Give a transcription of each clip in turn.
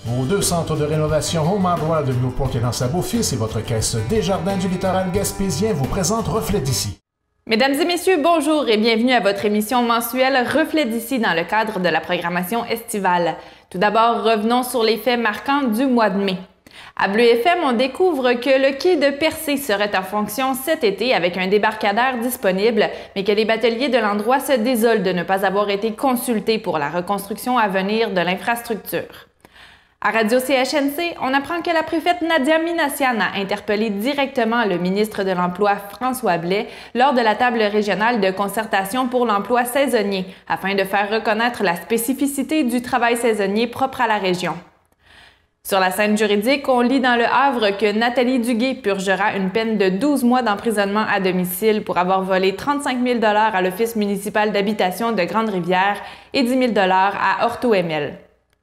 Vos deux centres de rénovation Home Hardware de Newport et dans sa Beau-Fils et votre caisse Desjardins du littoral gaspésien vous présentent Reflet d'ici. Mesdames et messieurs, bonjour et bienvenue à votre émission mensuelle Reflet d'ici dans le cadre de la programmation estivale. Tout d'abord, revenons sur les faits marquants du mois de mai. À Bleu FM, on découvre que le quai de Percé serait en fonction cet été avec un débarcadère disponible, mais que les bateliers de l'endroit se désolent de ne pas avoir été consultés pour la reconstruction à venir de l'infrastructure. À Radio CHNC, on apprend que la préfète Nadia Minassian a interpellé directement le ministre de l'Emploi François Blais lors de la table régionale de concertation pour l'emploi saisonnier afin de faire reconnaître la spécificité du travail saisonnier propre à la région. Sur la scène juridique, on lit dans Le Havre que Nathalie Duguay purgera une peine de 12 mois d'emprisonnement à domicile pour avoir volé 35 000 $ à l'Office municipal d'habitation de Grande-Rivière et 10 000 $ à Orto-ML.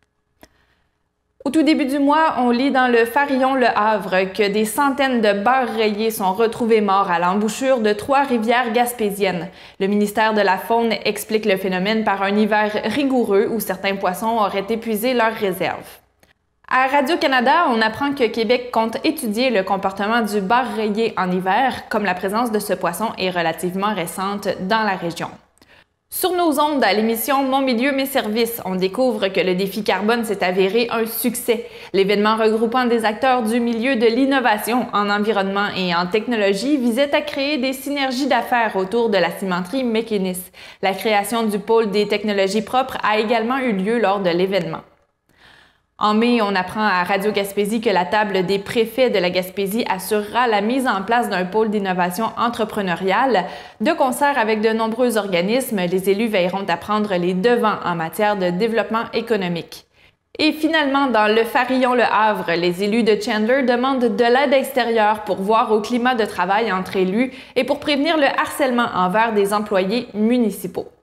Au tout début du mois, on lit dans le Farillon Le Havre que des centaines de bars rayés sont retrouvés morts à l'embouchure de 3 rivières gaspésiennes. Le ministère de la Faune explique le phénomène par un hiver rigoureux où certains poissons auraient épuisé leurs réserves. À Radio-Canada, on apprend que Québec compte étudier le comportement du bar rayé en hiver, comme la présence de ce poisson est relativement récente dans la région. Sur nos ondes, à l'émission Mon milieu, mes services, on découvre que le défi carbone s'est avéré un succès. L'événement regroupant des acteurs du milieu de l'innovation en environnement et en technologie visait à créer des synergies d'affaires autour de la cimenterie Mécanis. La création du pôle des technologies propres a également eu lieu lors de l'événement. En mai, on apprend à Radio Gaspésie que la table des préfets de la Gaspésie assurera la mise en place d'un pôle d'innovation entrepreneuriale. De concert avec de nombreux organismes, les élus veilleront à prendre les devants en matière de développement économique. Et finalement, dans le Farillon Le Havre, les élus de Chandler demandent de l'aide extérieure pour voir au climat de travail entre élus et pour prévenir le harcèlement envers des employés municipaux.